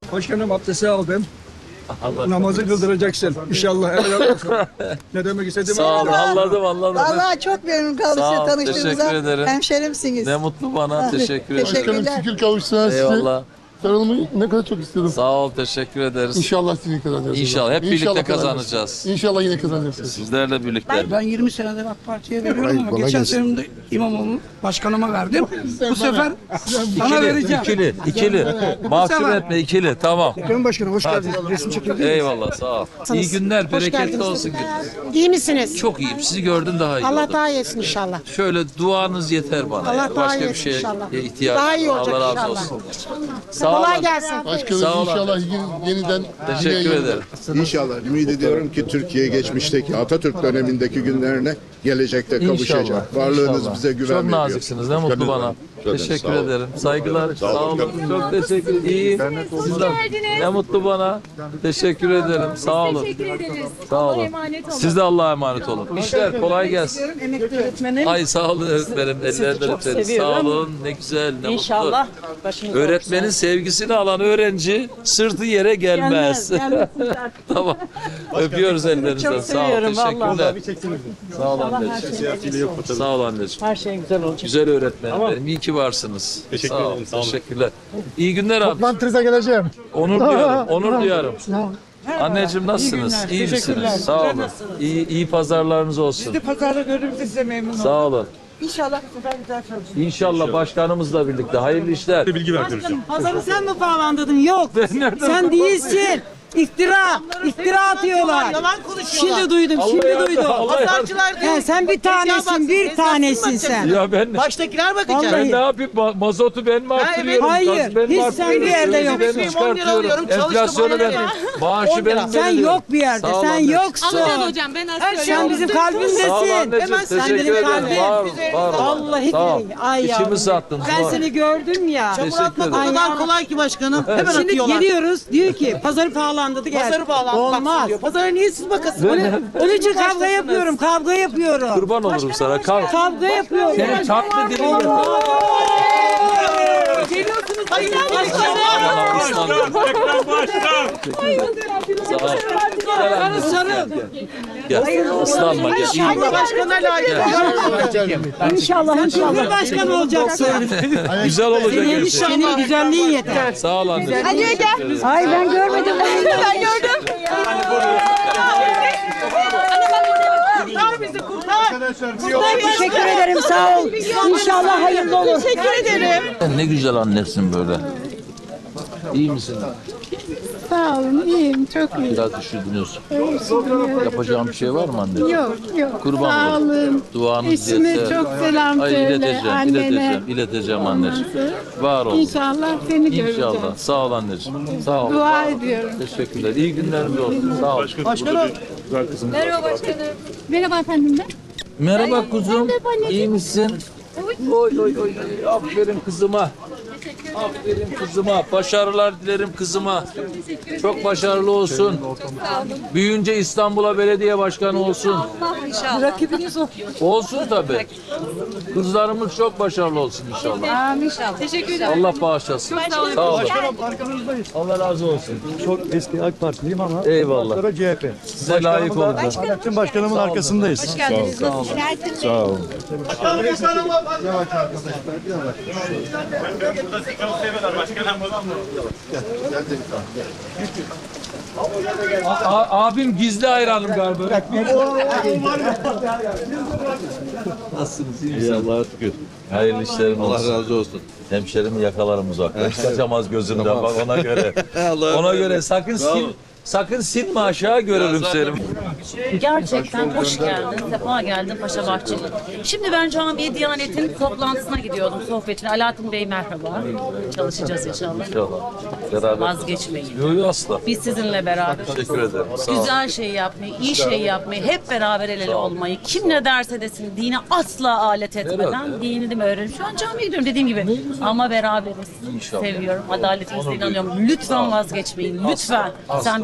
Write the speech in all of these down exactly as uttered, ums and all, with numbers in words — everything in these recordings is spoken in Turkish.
Başkanım abdesti aldım. Namazı kıldıracaksın. İnşallah helal olsun. Ne demek istediğimi Sağ olun, anladım anladım. Vallahi çok memnun kaldım Sağ size ol, tanıştığımıza. teşekkür ederim. Hemşerimsiniz. Ne mutlu bana, teşekkür ederim. Teşekkürler. Başkanım şükür kavuştular size. Eyvallah. Sarılmayı ne kadar çok istedim. Sağ ol, teşekkür ederiz. İnşallah sizin kazanacağız. İnşallah, hep birlikte İnşallah kazanacağız. İnşallah yine kazanacaksınız. Sizlerle birlikte. Ben yirmi senedir AK Parti'ye veriyorum ama kolay geçen gelsin. senemde İmamoğlu başkanıma verdim. Bu sefer sana İkili, vereceğim. ikili, ikili. Mahcup etme, ikili, tamam. Ekrem Başkanım hoş geldiniz. Resim çekebilir miyiz? Eyvallah, sağ ol. İyi günler, bereketli olsun. İyi misiniz? Çok iyiyim, sizi gördüm daha iyi Allah oldum. daha iyi etsin inşallah. Şöyle duanız yeter bana. Allah ya. daha Başka iyi bir etsin şeye inşallah. ihtiyacım Daha iyi yok. olacak Allah razı inşallah. olsun. Sağ Kolay olun. gelsin. Başkanım Sağ olun. inşallah yine- yeniden Teşekkür yine- ederim. İnşallah ümit ediyorum ki Türkiye geçmişteki Atatürk dönemindeki günlerine gelecekte kavuşacak. İnşallah. Varlığınız İnşallah. bize güven Çok veriyor. naziksiniz. Ne mutlu bana. Çok Teşekkür sağ olun. ederim. Saygılar. Sağ olun. Çok teşekkür ederim. İyiyim. Sizden. Ne mutlu bana. Teşekkür ederim. Sağ olun. Teşekkür ederiz. Sağ Allah'a olun. emanet olun. Siz de Allah'a emanet olun. İşler kolay gelsin. Emekli öğretmenim. Ay sağ olun öğretmenim. Ellerinden çok öperiz. Sağ seviyorum. olun. Ne güzel. Ne İnşallah mutlu. başınız Öğretmenin sevgisini alan öğrenci sırtı yere gelmez. Tamam. Öpüyoruz ellerinizden. çok Sağ olun. seviyorum vallahi. Teşekkürler. Sağ ol anneciğim. Sağ ol anneciğim. Her şey güzel olacak. Güzel öğretmenim benim. İyi ki varsınız. Teşekkür sağ ederim. Olun. Teşekkürler. İyi günler abi. Toplantıza geleceğim. Onur duyarım. Onur duyarım. Anneciğim nasılsınız? İyi, misiniz? Sağ olun. İyi, iyi pazarlarınız olsun. Pazarda görürüz size memnun oldum. Sağ olun. İnşallah bu sefer güzel çalışırız. İnşallah başkanımızla birlikte. Hayırlı işler. Pazarı sen mi pahalandırdın? Yok. Sen değilsin. İftira, iftira atıyorlar. Yalan konuşuyorlar. Şimdi duydum, şimdi Allah duydum. yardım- Allah yardım- Pazarcılar değil. He, sen bir tanesin, bir tanesin sen. Ya ben Baştakiler bakacak. ben ne yapayım? Ma- Mazotu ben mi arttırıyorum? Hayır, Gazı ben mi hiç arttırıyorum? sen bir yerde Dövizi yoksun. ben mi on lira çıkartıyorum? alıyorum, çalıştım, Enflasyonu on ben, lira. maaşı benim Sen belirliyorum. yok bir yerde, Sağ ol sen anneciğim. yoksun. Anladım hocam ben Her asıl şey Sen bizim Sağ ol kalbimdesin. anneciğim. Hemen sen Teşekkür benim ederim. kalbim. Var ol, var ol. Vallahi Sağ ol. billahi. Ay İçimi yavrum. sattın. Ben Var. seni gördüm ya. Çamur Teşekkür atmak o ederim. kadar kolay ki başkanım. Hemen Şimdi atıyorlar. geliyoruz, diyor ki pazarı pahalandırdı gel. Pazarı bağlanmak Olmaz. diyor. Pazara niye siz bakasınız? Onun için kavga yapıyorum, kavga yapıyorum. Kurban olurum sana. Kal. Kavga yapıyorum. Senin tatlı dilin yeter. Geliyorsunuz. Hayır. Sarı sarı. Gel. Islanma gel. İyi Allah başkanına layık. İnşallah inşallah. Cumhurbaşkanı olacaksın. Güzel olacak her şey. Senin güzelliğin yeter. Sağ ol anneciğim. Aliye gel. Ay ben görmedim. Ben gördüm. Kurtar bizi kurtar. Teşekkür ederim sağ ol. İnşallah hayırlı olur. Teşekkür ederim. Sen ne güzel annesin böyle. İyi misin? Sağ olun, iyiyim, çok iyiyim. Biraz düşünüyorsun. Yapacağım bir şey var mı anneciğim? Yok, yok. Kurban Sağ olurum. olun. Duanız Eşime yeter. çok selam Ay söyle, ileteceğim, annene. ileteceğim, ileteceğim anneciğim. Var ol. İnşallah seni göreceğim. İnşallah. Sağ ol anneciğim. Sağ ol. Dua ediyorum. Teşekkürler. İyi günleriniz olsun. Sağ ol. Başkanım. Merhaba başkanım. Merhaba efendim de. Merhaba kuzum. İyi misin? Oy oy oy. Aferin kızıma. Aferin kızıma. Başarılar dilerim kızıma. Çok başarılı olsun. Büyüyünce İstanbul'a belediye başkanı olsun. İnşallah. Rakibiniz o. Olsun tabii. Kızlarımız çok başarılı olsun inşallah. İnşallah. Teşekkür ederim. Allah bağışlasın. Sağ olun. Allah razı olsun. Çok eski AK Partiliyim ama Eyvallah. sonra C H P. Size layık olacağız. Alaaddin Başkanımın arkasındayız. Hoş geldiniz. Sağ olun. A- abim gizli hayranım galiba. Nasılsınız? İyi misiniz? Allah'a şükür. Hayırlı işlerin olsun. Allah razı olsun. Hemşerimi yakalarım uzaktan. Kaçamaz gözümden bak ona göre. Ona göre sakın sil, sakın silme aşağı görürüm seni. Gerçekten hoş geldin, sefa geldin Paşa Bahçeli. Şimdi ben camiye Diyanet'in toplantısına gidiyordum, sohbetine. Alaaddin Bey merhaba. Çalışacağız inşallah. İnşallah. Beraber. Vazgeçmeyin. Yok yok asla. Biz sizinle beraber. Teşekkür ederim. Sağ ol. Güzel şey yapmayı, iyi şey yapmayı, hep beraber el ele olmayı, kim ne derse desin dine asla alet etmeden Herhalde. dinini mi öğrenin? Şu an camiye gidiyorum dediğim gibi. Ama beraberiz. İnşallah. Seviyorum, adaletinize inanıyorum. Lütfen vazgeçmeyin, lütfen. Sen benim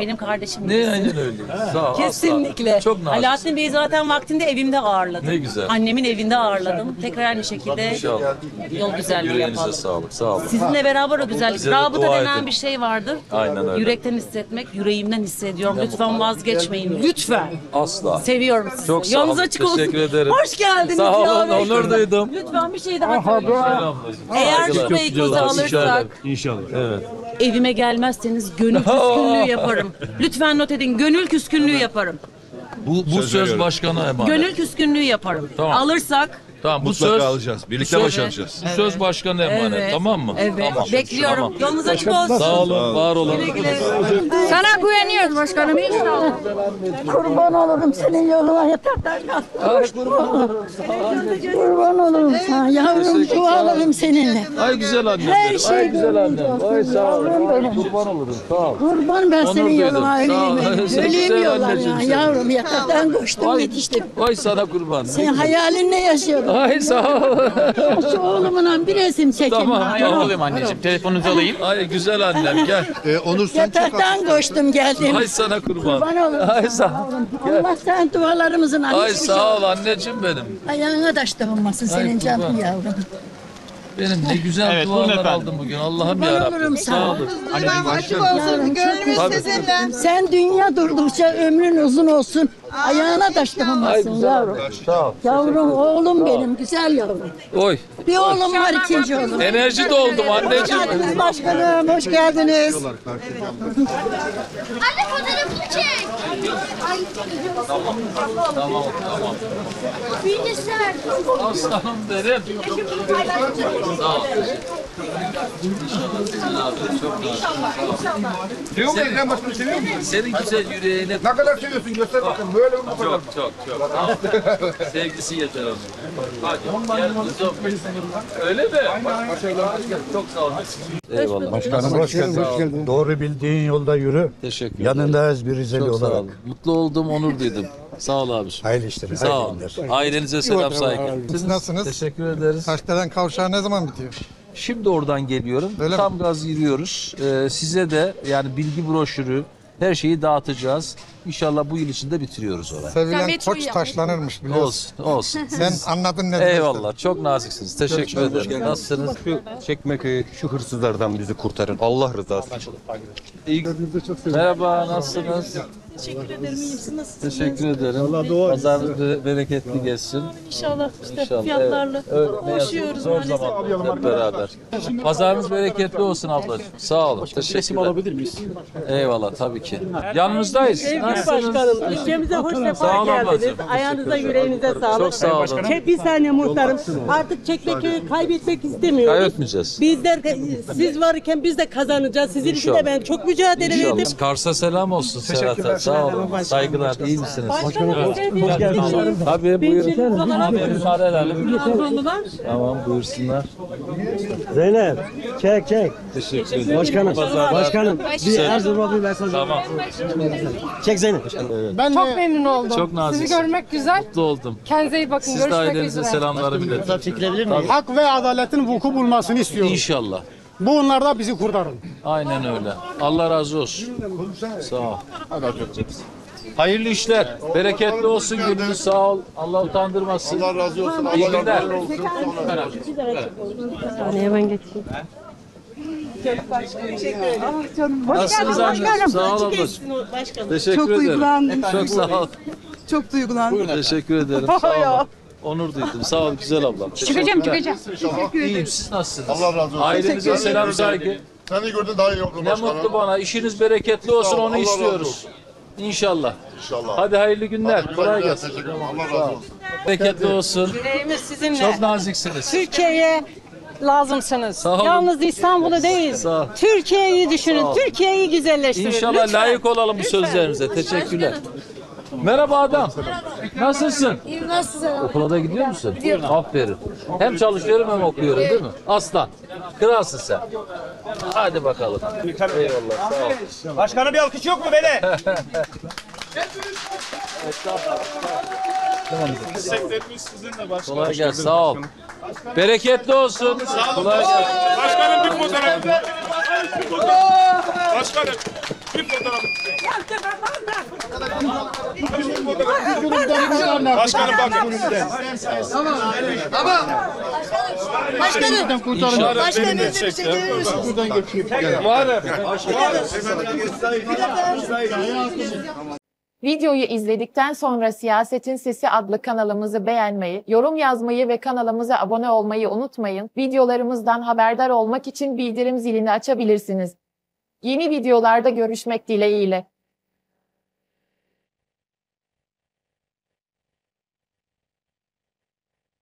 benim kardeşim Ne gibisin. aynen öyle. Sağ ol. Kesinlikle. Çok nazik. Alaaddin Bey'i zaten vaktinde evimde ağırladım. Ne güzel. Annemin evinde ağırladım. Tekrar aynı şekilde İnşallah. yol güzelliği Yüreğinize yapalım. sağlık. Sağ olun. Sizinle beraber o güzellik. Bize de Rabıta dua denen edin. bir şey vardır. Aynen öyle. Yürekten hissetmek, yüreğimden hissediyorum. Lütfen vazgeçmeyin. Lütfen. Asla. Seviyorum sizi. Çok sağ Yolunuz olun. açık olsun. Teşekkür ederim. Hoş geldiniz. Sağ olun. ya. Onur duydum. Lütfen bir şey daha söyleyeyim. Eğer şu Beykoz'u alırsak Evet. evime gelmezseniz gönül küskünlüğü yaparım. Lütfen not edin. Gönül küskünlüğü yaparım. Bu, bu söz, başkana emanet. Gönül küskünlüğü yaparım. Tamam. Alırsak Tamam bu Mutlaka söz alacağız. Birlikte bu söz- başaracağız. bu söz başkana emanet. Evet. Tamam mı? Evet. Tamam. Bekliyorum. Tamam. Yolunuz açık olsun. Sağ olun, var olun. Sana güveniyoruz başkanım inşallah. Kurban olurum senin yoluna yataktan Ay kurban. kurban olurum sana yavrum dualarım seninle. Ay güzel annem Her benim. şey Ay güzel annem. gönlünce Ay sağ ol. Yavrum benim. Kurban olurum. Sağ ol. Kurban ben Onur senin duydum. yoluna Sağ ol. öleyim. Sen Öleyim güzel yollarına anneciğim sen. yavrum yataktan koştum Ay, yetiştim. ay sana kurban. Sen hayalinle yaşıyordun. Ay sağ ol. Şu oğlumla bir resim çekin. Tamam. bana. Tamam. anneciğim. Telefonunuzu alayım. Ay güzel annem gel. Ee, Onur sen çok Yataktan koştum geldim. Ay sana kurban. Kurban olurum Ay sana sağ ol. yavrum. Allah sen dualarımızın Ay annesi. sağ ol anneciğim benim. Ayağına taş olmasın senin kurban. canın yavrum. Benim ne güzel Evet, buyurun dualar efendim. aldım bugün. Allah'ım Kurban yarabbim. olurum Sağ sana. olun. Açık olsun gönlümüz Tabii. sizinle. Sen dünya durdukça ömrün uzun olsun. Ayağına taş Ay olmasın güzel yavrum. annem. Sağ ol. Yavrum oğlum benim güzel yavrum. Oy. Bir oğlum var ikinci oğlum. Enerji doldum anneciğim. Geldiniz başkanım hoş geldiniz. Anne fotoğrafını çek. Tamam. Tamam. Tamam. Büyüdü sen. Aslanım derim. Sağ ol. Seviyor musun Ekrem Başkan'ı seviyor musun? Senin güzel yüreğine Ne kadar seviyorsun göster bakalım. Böyle mi bu kadar? çok çok çok. Sevgisi yeter onun. Hadi gel kızım. Öyle mi? Çok sağ ol. Eyvallah. Başkanım hoş geldin. Doğru bildiğin yolda yürü. Teşekkür ederim. Yanındayız bir Rizeli Çok sağ ol. olarak. Mutlu oldum, onur duydum. Sağ ol abiciğim. Hayırlı işler. Sağ ol. Ailenize selam saygı. Siz nasılsınız? Teşekkür ederiz. Taşdelen kavşağı ne zaman bitiyor? Şimdi oradan geliyorum. Öyle Tam gaz giriyoruz. Ee, size de yani bilgi broşürü, her şeyi dağıtacağız. İnşallah bu yıl içinde bitiriyoruz orayı. Sevilen koç taşlanırmış biliyorsun. Olsun, olsun. Sen anladın ne demek Eyvallah. Çok naziksiniz. Teşekkür ederim. Nasılsınız? Şu Çekmeköy'deki şu hırsızlardan bizi kurtarın. Allah rızası için. İyi. Merhaba, nasılsınız? Teşekkür ederim. İyiyim. Siz nasılsınız? Teşekkür ederim. Pazarınız be- bereketli geçsin. İnşallah işte İnşallah. fiyatlarla Evet, ne yazık, koşuyoruz zor maalesef. zaman hep beraber. Pazarınız bereketli olsun ablacığım. Sağ olun. Teşekkürler. alabilir miyiz? Eyvallah tabii ki. Yanınızdayız. Nasılsınız? Ülkemize hoş Sağ sefa olun geldiniz. ablacığım. Ayağınıza yüreğinize sağlık. Çok sağ olun. Çek bir saniye muhtarım. Artık Çekmeköy'ü kaybetmek istemiyoruz. Kaybetmeyeceğiz. Bizler, siz varken biz de kazanacağız. Sizin için İnşallah. de ben çok mücadele verdim. İnşallah. Kars'a selam olsun Serhat'a. Sağ olun. Saygılar. İyi misiniz? Hoş geldiniz. Tabii buyurun. Tabii. Müsaade edelim. Trabzonlular. Tamam buyursunlar. Zeynep çek çek. Teşekkür ederim. Başkanım. Başkanım. Bir Erzurum'a bir mesaj. Tamam. Çek Zeynep. Çok memnun oldum. Çok nazik. Sizi görmek güzel. Mutlu oldum. Kendinize iyi bakın. Siz de Görüşmek ailenize üzere. selamlarımı iletin. Çekilebilir miyim? Hak ve adaletin vuku bulmasını istiyoruz. İnşallah. Bunlar da bizi kurtarın. Aynen öyle. Allah razı olsun. Sağ ol. Hayırlı işler. Bereketli olsun gününüz. Sağ ol. Allah utandırmasın. Allah razı olsun. İyi günler. Hemen geçeyim. Nasılsınız annem? Sağ ol ablacığım. Teşekkür Çok ederim. duygulandım. Çok sağ ol. Çok duygulandım. Teşekkür ederim. Sağ ol. Onur duydum. Sağ ol güzel ablam. Çıkacağım çıkacağım. İyiyim. Siz nasılsınız? Allah razı olsun. Ailenize selam saygı. Seni gördün daha iyi oldu Ne mutlu bana. İşiniz bereketli olsun. Onu istiyoruz. İnşallah. İnşallah. Hadi hayırlı günler. Kolay gelsin. Allah razı olsun. Bereketli olsun. Yüreğimiz sizinle. Çok naziksiniz. Türkiye'ye lazımsınız. Sağ olun. Yalnız İstanbul'u değil. Sağ ol. Türkiye'yi düşünün. Türkiye'yi güzelleştirin. İnşallah Lütfen. layık olalım bu sözlerinize. Teşekkürler. Merhaba adam. Nasılsın? İyi nasılsın? Okula da gidiyor musun? Aferin. Hem çalışıyorum hem okuyorum değil mi? Aslan. Kralsın sen. Hadi bakalım. Eyvallah. Sağ ol. Başkanım bir alkış yok mu böyle? Kolay gelsin. Sağ ol. Bereketli olsun. Kolay gelsin. Başkanım bir fotoğraf. Başkanım. Başkanım bak önünde. Tamam. Başkanım. Kurtarın. Başkanım bir şey gelir misiniz? Buradan geçeyim. Videoyu izledikten sonra Siyasetin Sesi adlı kanalımızı beğenmeyi, yorum yazmayı ve kanalımıza abone olmayı unutmayın. Videolarımızdan haberdar olmak için bildirim zilini açabilirsiniz. Yeni videolarda görüşmek dileğiyle.